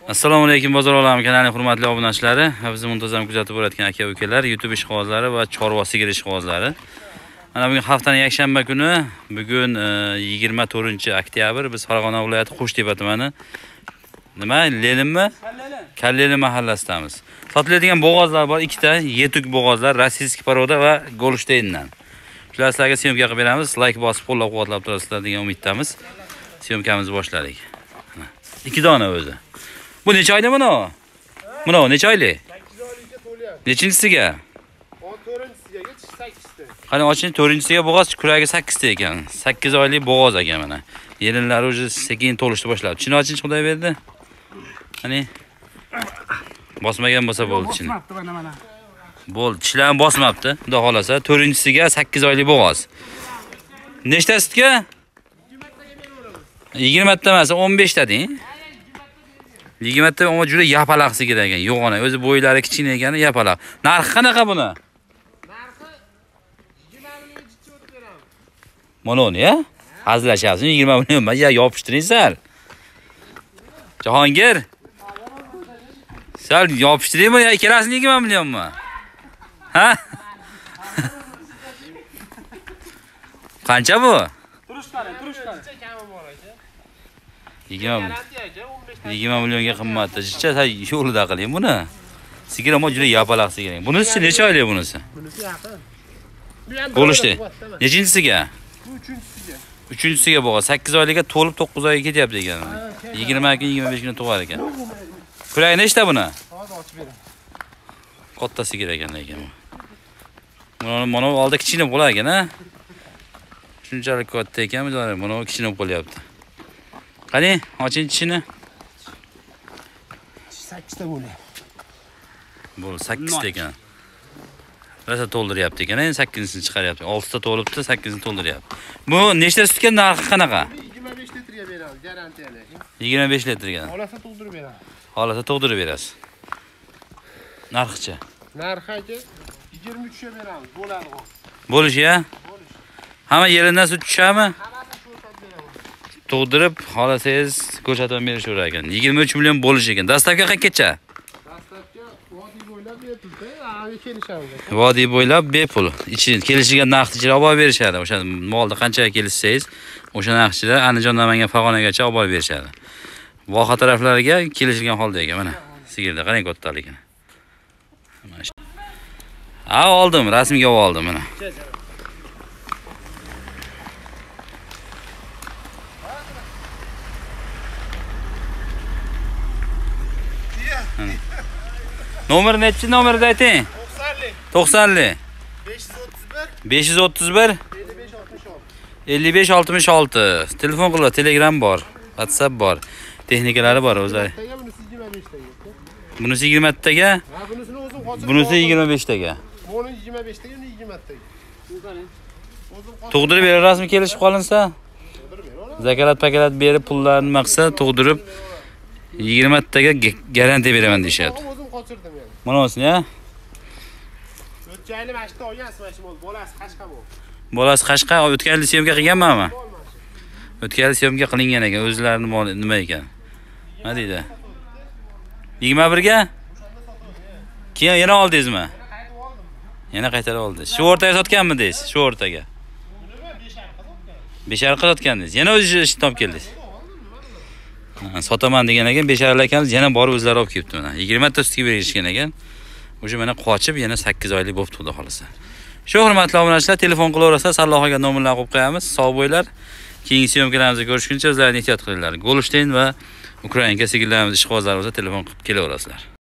Assalomu alaykum bozor olami kanalining hurmatli obunachilari va bizni muntazam kuzatib borayotgan aka-ukalar, YouTube ishqibozlari va chorva sigir ishqibozlari. Mana bugun haftaning yakshanba kuni, bugun 24-oktyabr biz Farg'ona viloyati Qo'shtepa tumani nima Leninmi? Kalleli mahallasidamiz. Sotiladigan bo'g'ozlar bor, ikkita yetuk bo'g'ozlar, rossiyskiy poroda va Golshteyndan. Shular sizlarga syomka qilib beramiz. Like bosib qo'llab-quvvatlab turasizlar degan umiddamiz. Syomkamizni boshladik. 2 dona o'zi. Bu necha oyli buni? Buni necha oyli? 8 oylikka to'lyapti. Nechinchisiga? 4-chisiga 8ta. Qani oching, 4-chisiga bo'g'oz, kuragi 8 ta ekan. 8 oylik bo'g'oz ekan mana. Yelinlari o'zi sekin to'lishni boshladi. Chini oching, Xudo berdi. Qani bosmagan bo'lsa bo'ldi chini. Bosmabdi mana. Bo'ldi, tishlarni bosmabdi. Xudo xolasa 4-chisiga 8 oylik bo'g'oz. Nechta sutga? 20 ta emas, 15 ta deng. 20 ta ama juda yapalaq sigir ekan. Yo'g'ona, o'zi bo'ylari kichkina ekani yapalaq. Narxi qanaqa buni? Narxi 20 million chiqib o'tib beramiz. Mana uni, ya? Hazillashyapsiz, 20 million ya yopishtiringlar. Jahongir. Sal yopishtiringmi yo ikkalasini 20 millionmi? Ha? Qancha bu? Turishqani. Kami bor aka. 20 millionga qimmatda. Jicha yo'lida qiling buni. Sigir ama juda yapalaq sigir. Bunisi necha oylik bunisi? Bunisi yaqin. Bo'lishdi. Nechinchisiga? Bu 3-chisiga. 3-chisiga bo'g'oz 8 oylikka to'lib 9 oyga ketyapti ekan. 20 kun 25 kun tug'ar ekan. Kuragi nechta buni? Hozir ochib beraman. Katta sigir ekan lekin. Mana oldi kichkina bo'lar ekan, ha? Shunchalik katta ekanmi, mana kichkina bo'lyapti. Qani, oching tishini. 8ta bo'lyapti. Bu 8 ta ekan. Rosa to'ldiryapti ekan, endi 8-sini chiqaryapti. 6 ta to'libdi, 8-sini to'ldiryapti. Bu nechta sutga narxi qanaqa? 25 litrga beramiz, garantiyali. 25 litrga. Olasa to'ldirib beramiz. Holata to'ldirib berasiz. Narxicha. Narxi aka 23 ga beramiz, bo'ladi. Bo'lishi-ya? Hamma yeridan sut tushami? Hammasi shu o'tib beramiz. To'ldirib, xolasangiz ko'rsatib berishaverar ekan. 23 million bo'lish ekan. Dastavka qayergacha? Dastlabki vodiy bo'ylab bepulda, anavi kelishamiz. Vodiy bo'ylab bepul. Ichini kelishgan narxda olib berishadi. O'sha molni qanchaga kelishsangiz, o'sha narxda Andijon Namangan Farg'onagacha olib berishadi. Voha taraflariga kelishgan holda ekan mana. Sigirda qarang kattaligini. Ha, oldim, rasmiga oldim mana. Nomer nechi nomerda ayting? 90li. 531 55 66. Telefon qilib, Telegram bor, WhatsApp bor, texnikalari bor o'zi. Bunisi 20 taga. Ha, bunisini o'zim qochirib. Bunisi 25 taga. Buni 25 taga, uni 20 taga. Tug'dirib berasizmi kelishib qolinsa? Zakalat pakalat berib pullarni maqsad tug'dirib 20 taga garantiya beraman deyshadi. O'zim qochirdim yani. Mana o'sini, ya. O'tgan yili mana shu olgan smash bo'ldi. Bolasi Qashqa bo'ldi. Bolasi Qashqa, o'tgan yil syomka qilganmanmi? O'tgan yil syomka qilingan ekan, o'zlarining moli nima ekan? Nima deydi? 21 ga? Keyin yana oldingizmi? Yana qaytarib oldi. Shu o'rtaga sotganmidingiz? Shu o'rtaga. 5.5 sotgandingiz. Yana o'zingiz ishni olib keldingiz. Sotaman degan ekan, 5.5 ekan, yana borib o'zlari olib kelibdi mana. 20 ta sutga berishgan ekan. O'sha mana qochib, yana 8 oylik bo'lib turdi xolasa. Shu hurmatli obunachilar, telefon qilaverasiz, Allohga nomerlarni qo'yib qo'yamiz. Sog' bo'linglar. Keyingi syomkalarimizda ko'rishguncha o'zlaringiz ehtiyot qilinglar. Golshteyn va Ukrainka sigirlarimiz ishqibozlari bo'lsa telefon qilib kelaverasizlar.